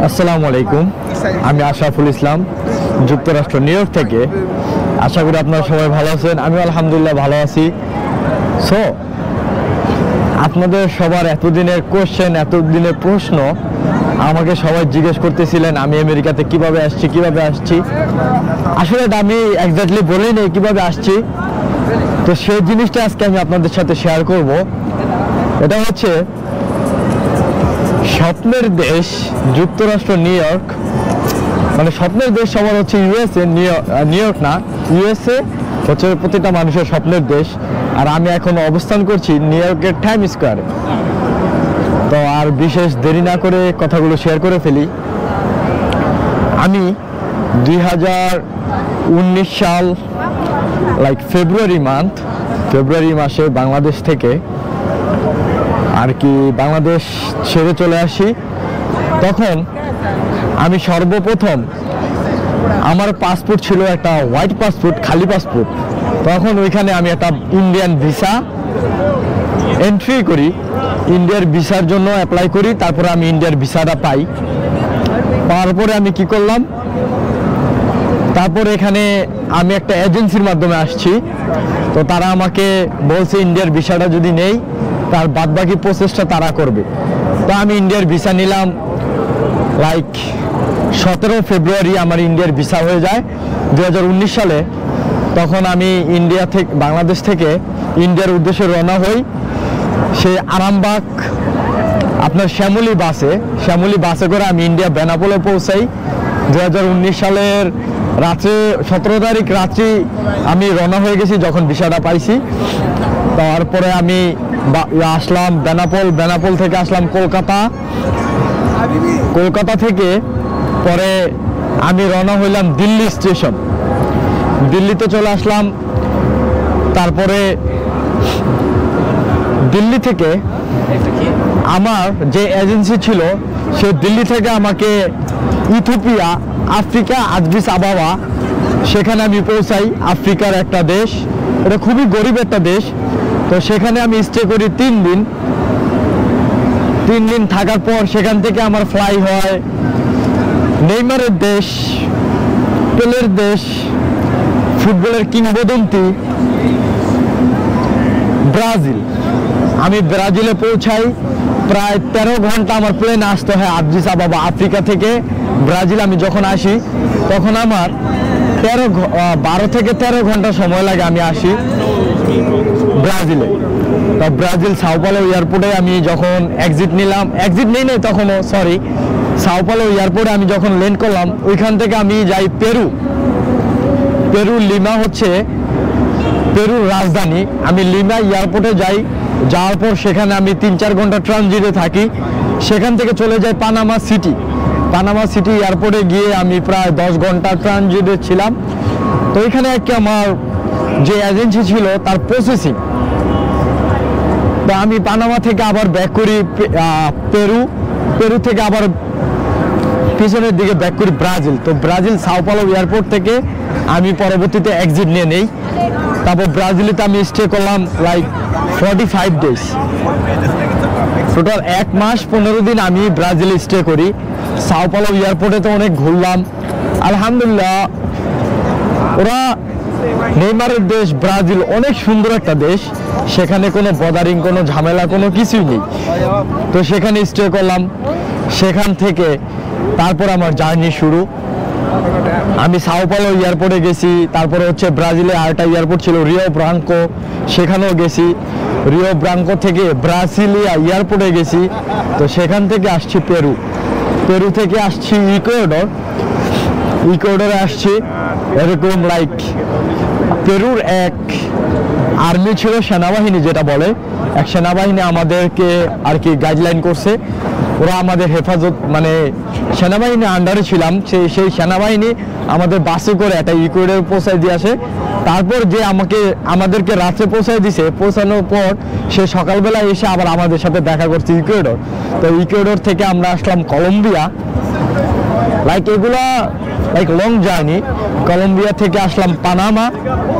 আসসালামু আলাইকুম, আমি আশরাফুল ইসলাম, যুক্তরাষ্ট্র নিউ ইয়র্ক থেকে। আশা করি আপনারা সবাই ভালো আছেন। আমি আলহামদুলিল্লাহ ভালো আছি। সো আপনাদের সবার এতদিনের কোশ্চেন, এতদিনের প্রশ্ন আমাকে সবাই জিজ্ঞেস করতেছিলেন আমি আমেরিকাতে কিভাবে আসছি। আসলে এটা আমি এক্স্যাক্টলি বলিনি কিভাবে আসছি, তো সেই জিনিসটা আজকে আমি আপনাদের সাথে শেয়ার করব। এটা হচ্ছে স্বপ্নের দেশ যুক্তরাষ্ট্র নিউ ইয়র্ক, মানে স্বপ্নের দেশ সবার হচ্ছে ইউএসএ, নিউ ইয়র্ক না, ইউএসএ হচ্ছে প্রতিটা মানুষের স্বপ্নের দেশ। আর আমি এখন অবস্থান করছি নিউ ইয়র্কের টাইম স্কোয়ারে। তো আর বিশেষ দেরি না করে কথাগুলো শেয়ার করে ফেলি। আমি 2019 সাল ফেব্রুয়ারি মাসে বাংলাদেশ থেকে আর কি বাংলাদেশ ছেড়ে চলে আসি। তখন আমি সর্বপ্রথম আমার পাসপোর্ট ছিল একটা হোয়াইট পাসপোর্ট, খালি পাসপোর্ট। তখন ওইখানে আমি একটা ইন্ডিয়ান ভিসা এন্ট্রি করি, ইন্ডিয়ার ভিসার জন্য অ্যাপ্লাই করি। তারপরে আমি ইন্ডিয়ার ভিসাটা পাই। পাওয়ার পরে আমি কি করলাম, তারপরে এখানে আমি একটা এজেন্সির মাধ্যমে আসছি। তো তারা আমাকে বলছে ইন্ডিয়ার ভিসাটা যদি নেই তার বাদবাকি প্রসেসটা তারা করবে। তো আমি ইন্ডিয়ার ভিসা নিলাম। 17 ফেব্রুয়ারি আমার ইন্ডিয়ার ভিসা হয়ে যায় 2019 সালে। তখন আমি বাংলাদেশ থেকে ইন্ডিয়ার উদ্দেশ্যে রওনা হই। সে আরামবাগ আপনার শ্যামলী বাসে করে আমি ইন্ডিয়া বেনাপোলে পৌঁছাই 2019 সালের রাত্রে 17 তারিখ রাত্রি আমি রওনা হয়ে গেছি যখন ভিসাটা পাইছি। তারপরে আমি আসলাম বেনাপোল থেকে আসলাম কলকাতা থেকে পরে আমি রওনা হইলাম দিল্লি স্টেশন, দিল্লিতে চলে আসলাম। তারপরে দিল্লি থেকে আমার যে এজেন্সি ছিল সে দিল্লি থেকে আমাকে ইথিওপিয়া, আফ্রিকা, আদিস আবাবা, সেখানে আমি পৌঁছাই। আফ্রিকার একটা দেশ, এটা খুবই গরিব একটা দেশ। তো সেখানে আমি স্টে করি 3 দিন। 3 দিন থাকার পর সেখান থেকে আমার ফ্লাই হয় নেইমারের দেশ, পেলের দেশ, ফুটবলের কিংবদন্তি ব্রাজিল। আমি ব্রাজিলে পৌঁছাই, প্রায় 13 ঘন্টা আমার প্লেনে আসতে হয় আদিস আবাবা, আফ্রিকা থেকে ব্রাজিল। আমি যখন আসি তখন আমার 12 থেকে 13 ঘন্টা সময় লাগে আমি আসি ব্রাজিলে। তো ব্রাজিল সাও পাওলো এয়ারপোর্টে আমি যখন এক্সিট নেই তখনও, সাও পাওলো এয়ারপোর্টে আমি যখন ল্যান্ড করলাম, ওইখান থেকে আমি যাই পেরু লিমা হচ্ছে পেরুর রাজধানী। আমি লিমা এয়ারপোর্টে যাই, যাওয়ার পর সেখানে আমি 3-4 ঘন্টা ট্রানজিটে থাকি। সেখান থেকে চলে যাই পানামা সিটি এয়ারপোর্টে গিয়ে আমি প্রায় 10 ঘন্টা ট্রানজিটে ছিলাম। তো এখানে আমার যে এজেন্সি ছিল তার প্রসেসিং। তো আমি পানামা থেকে আবার ব্যাক করি পেরু থেকে আবার পিছনের দিকে ব্যাক করি ব্রাজিল। তো ব্রাজিল সাও পাওলো এয়ারপোর্ট থেকে আমি পরবর্তীতে এক্সিট নিয়ে নেই। তারপর ব্রাজিলেতে আমি স্টে করলাম 45 ডেজ, টোটাল 1 মাস 15 দিন আমি ব্রাজিলে স্টে করি। সাও পাওলো এয়ারপোর্টে তো অনেক ঘুরলাম আলহামদুলিল্লাহ। ওরা নেইমারের দেশ ব্রাজিল অনেক সুন্দর একটা দেশ, সেখানে কোনো বদারিং, কোনো ঝামেলা, কোনো কিছুই নেই। তো সেখানে স্টে করলাম। সেখান থেকে তারপর আমার জার্নি শুরু। আমি সাও পাওলো এয়ারপোর্টে গেছি। তারপরে হচ্ছে ব্রাজিলে আরেকটা এয়ারপোর্ট ছিল রিও ব্রাঙ্কো, সেখানেও গেছি। রিও ব্রাঙ্কো থেকে ব্রাসিলিয়া এয়ারপোর্টে গেছি। তো সেখান থেকে আসছি পেরু থেকে আসছি ইকুয়েডরে আসছি। এরকম পেরুর এক আর্মি ছিল, সেনাবাহিনী যেটা বলে, এক সেনাবাহিনী আমাদেরকে আর কি গাইডলাইন করছে। ওরা আমাদের হেফাজত, মানে সেনাবাহিনী আন্ডারে ছিলাম, সেই সেনাবাহিনী আমাদের বাসে করে একটা ইকুয়েডর পৌঁছায় দিয়ে আসে। তারপর যে আমাদেরকে রাত্রে পৌঁছানোর পর সে সকালবেলা এসে আবার আমাদের সাথে দেখা করছে ইকুয়েডর। তো ইকুয়েডর থেকে আমরা আসলাম কলম্বিয়া। এগুলা লং জার্নি। কলম্বিয়া থেকে আসলাম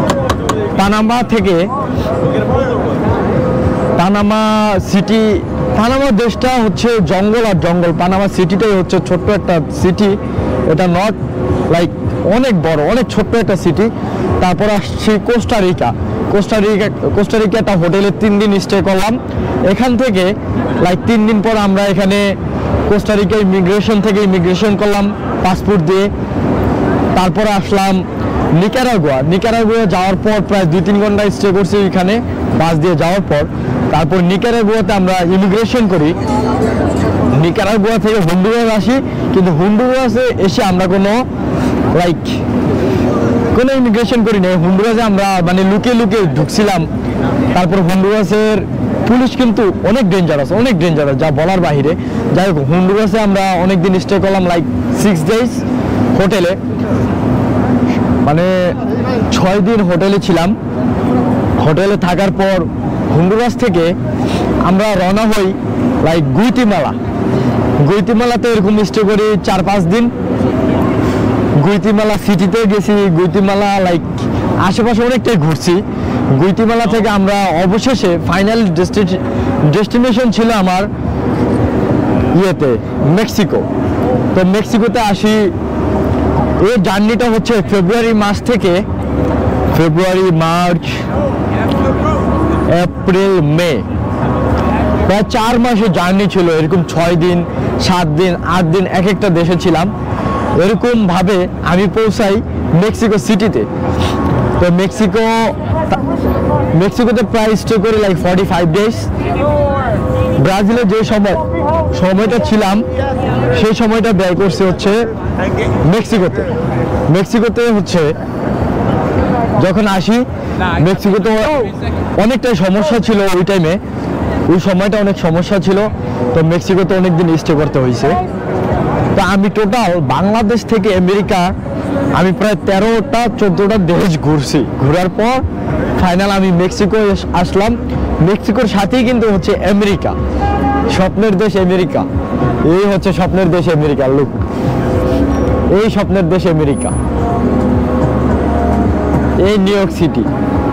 পানামা থেকে পানামা সিটি পানামা দেশটা হচ্ছে জঙ্গল আর জঙ্গল। পানামা সিটিটাই হচ্ছে ছোট্ট একটা সিটি, এটা নট লাইক অনেক বড়, অনেক ছোট্ট একটা সিটি। তারপর আসছি কোস্টারিকা। কোস্টারিকা একটা হোটেলে 3 দিন স্টে করলাম। এখান থেকে লাইক 3 দিন পর আমরা এখানে কোস্টারিকা ইমিগ্রেশন করলাম পাসপোর্ট দিয়ে। তারপরে আসলাম নিকারাগুয়া যাওয়ার পর প্রায় 2-3 ঘন্টা স্টে করছি এখানে বাস দিয়ে যাওয়ার পর। তারপর নিকারাগুয়াতে আমরা ইমিগ্রেশন করি। নিকারাগুয়া থেকে হন্ডুরাস আসি, কিন্তু হন্ডুরাসে এসে আমরা কোনো ইমিগ্রেশন করি না। হন্ডুরাসে আমরা মানে লুকিয়ে ঢুকছিলাম। তারপর হন্ডুরাসের পুলিশ কিন্তু অনেক ডেঞ্জারাস যা বলার বাহিরে। যাই হোক, হন্ডুরাসে আমরা অনেকদিন স্টে করলাম, লাইক 6 days হোটেলে, মানে 6 দিন হোটেলে ছিলাম। হোটেলে থাকার পর হন্ডুরাস থেকে আমরা রওনা হই লাইক গুইতিমালাতে এরকম স্টে করি 4-5 দিন। গুইতিমালা সিটিতে গেছি, গুইতিমালা লাইক আশেপাশে অনেকটাই ঘুরছি। গুইতিমালা থেকে আমরা অবশেষে ফাইনাল ডেস্টিনেশন ছিল আমার মেক্সিকো। তো মেক্সিকোতে আসি। এই জার্নিটা হচ্ছে ফেব্রুয়ারি, মার্চ, এপ্রিল, মে, প্রায় 4 মাসের জার্নি ছিল। এরকম 6 দিন, 7 দিন, 8 দিন এক একটা দেশে ছিলাম। এরকম ভাবে আমি পৌঁছাই মেক্সিকো সিটিতে। তো মেক্সিকোতে প্রায় স্টে করি লাইক 45 days। ব্রাজিলে যে সময়টা ছিলাম সেই সময়টা ব্যয় করছে হচ্ছে মেক্সিকোতে হচ্ছে যখন আসি, মেক্সিকোতে অনেকটাই সমস্যা ছিল ওই টাইমে, ওই সময়টা অনেক সমস্যা ছিল। তো মেক্সিকোতে অনেকদিন স্টে করতে হয়েছে। তো আমি টোটাল বাংলাদেশ থেকে আমেরিকা আমি প্রায় 13-14টা দেশ ঘুরছি। ঘোরার পর ফাইনাল আমি মেক্সিকো আসলাম। মেক্সিকোর সাথেই কিন্তু হচ্ছে আমেরিকা, স্বপ্নের দেশ আমেরিকা। এই হচ্ছে স্বপ্নের দেশ আমেরিকা, লুক, এই স্বপ্নের দেশ আমেরিকা, এই নিউ ইয়র্ক সিটি।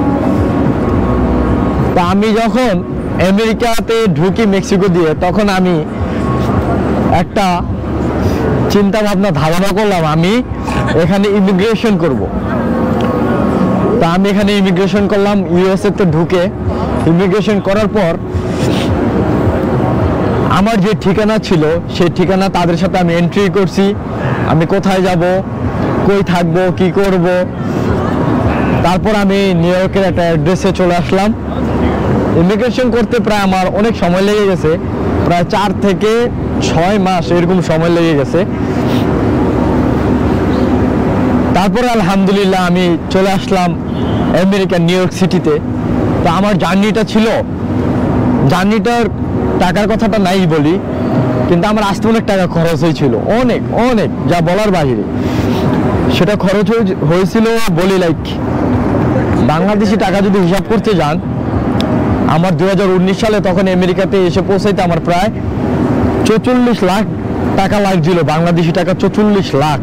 তা আমি যখন আমেরিকাতে ঢুকি মেক্সিকো দিয়ে, তখন আমি একটা চিন্তা ভাবনা ধারণা করলাম আমি এখানে ইমিগ্রেশন করব। তা আমি এখানে ইমিগ্রেশন করলাম। ইউএসএ তে ঢুকে ইমিগ্রেশন করার পর আমার যে ঠিকানা ছিল সেই ঠিকানা তাদের সাথে আমি এন্ট্রি করছি। আমি কোথায় যাব, কই থাকবো, কি করব। তারপর আমি নিউ ইয়র্কের একটা অ্যাড্রেসে চলে আসলাম। ইমিগ্রেশন করতে প্রায় আমার অনেক সময় লেগে গেছে, প্রায় 4 থেকে 6 মাস এরকম সময় লেগে গেছে। তারপরে আলহামদুলিল্লাহ আমি চলে আসলাম আমেরিকা, নিউ ইয়র্ক সিটিতে। তো আমার জার্নিটার টাকার কথাটা নাই বলি, কিন্তু আমার আসতে অনেক টাকা খরচ হয়েছিল, অনেক যা বলার বাহিরে। সেটা খরচ হয়েছিল বলি লাইক বাংলাদেশি টাকা যদি হিসাব করতে যান, আমার 2019 সালে তখন আমেরিকাতে এসে পৌঁছাইতে আমার প্রায় 44 লাখ টাকা লাগছিল, বাংলাদেশি টাকা 44 লাখ।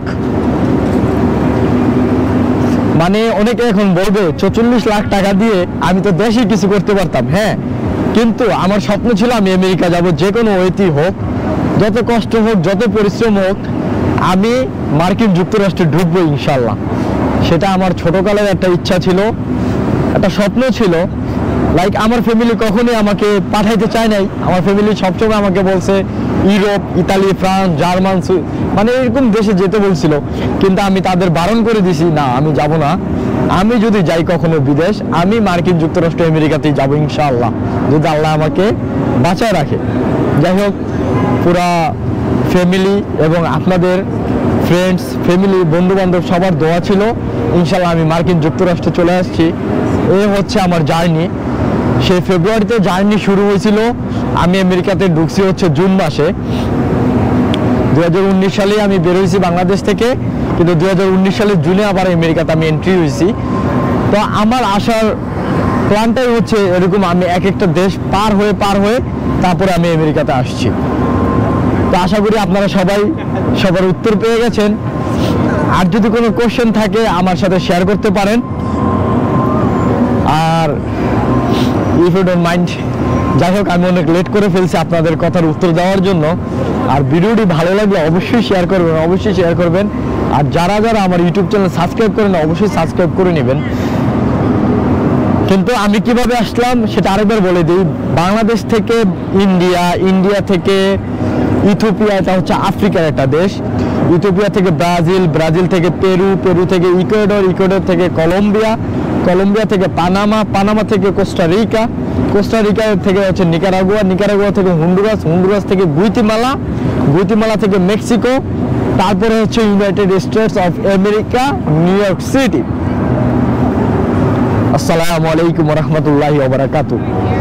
মানে অনেকে এখন বলবে 44 লাখ টাকা দিয়ে আমি তো দেশে কিছু করতে পারতাম। হ্যাঁ, কিন্তু আমার স্বপ্ন ছিল আমি আমেরিকা যাব, যে কোনো ওয়েতেই হোক, যত কষ্ট হোক, যত পরিশ্রম হোক, আমি মার্কিন যুক্তরাষ্ট্রে ঢুকবো ইনশাল্লাহ। সেটা আমার ছোটকালের একটা ইচ্ছা ছিল, একটা স্বপ্ন ছিল। লাইক আমার ফ্যামিলি কখনোই আমাকে পাঠাইতে চায় নাই। আমার ফ্যামিলি সবসময় আমাকে বলছে ইউরোপ, ইতালি, ফ্রান্স, জার্মান, মানে এরকম দেশে যেতে বলছিল। কিন্তু আমি তাদের বারণ করে দিছি, না আমি যাব না। আমি যদি যাই কখনো বিদেশ, আমি মার্কিন যুক্তরাষ্ট্র আমেরিকাতেই যাবো ইনশাআল্লাহ, যদি আল্লাহ আমাকে বাঁচায় রাখে। যাই হোক, পুরা ফ্যামিলি এবং আপনাদের ফ্রেন্ডস, ফ্যামিলি, বন্ধুবান্ধব সবার দোয়া ছিল। ইনশাআল্লাহ আমি মার্কিন যুক্তরাষ্ট্রে চলে আসছি। এই হচ্ছে আমার জার্নি। সেই ফেব্রুয়ারিতে জার্নি শুরু হয়েছিল, আমি আমেরিকাতে ঢুকছি হচ্ছে জুন মাসে। 2019 সালে আমি বেরোইছি বাংলাদেশ থেকে, কিন্তু 2019 সালের জুনে আবার আমেরিকাতে আমি এন্ট্রি হয়েছি। তো আমার আসার প্ল্যানটাই হচ্ছে এরকম, আমি এক একটা দেশ পার হয়ে তারপরে আমি আমেরিকাতে আসছি। তো আশা করি আপনারা সবাই সবার উত্তর পেয়ে গেছেন। আর যদি কোনো কোশ্চেন থাকে আমার সাথে শেয়ার করতে পারেন। আর ইফ ইউ ডোন্ট মাইন্ড, যাই হোক, আমি অনেক লেট করে ফেলছি আপনাদের কথার উত্তর দেওয়ার জন্য। আর ভিডিওটি ভালো লাগলে অবশ্যই শেয়ার করবেন। আর যারা যারা আমার ইউটিউব চ্যানেল সাবস্ক্রাইব করেন অবশ্যই সাবস্ক্রাইব করে নেবেন। কিন্তু আমি কিভাবে আসলাম সেটা আরেকবার বলে দিই। বাংলাদেশ থেকে ইন্ডিয়া থেকে ইথিওপিয়া, এটা হচ্ছে আফ্রিকার একটা দেশ। ইথিওপিয়া থেকে ব্রাজিল থেকে পেরু থেকে ইকুয়েডর থেকে কলম্বিয়া থেকে পানামা থেকে কোস্টা রিকা থেকে হচ্ছে নিকারাগুয়া থেকে হন্ডুরাস থেকে গুয়াতেমালা থেকে মেক্সিকো, তারপরে হচ্ছে United States of America, New York City. আসসালামু আলাইকুম ওয়া রাহমাতুল্লাহি ওয়া বারাকাতুহু।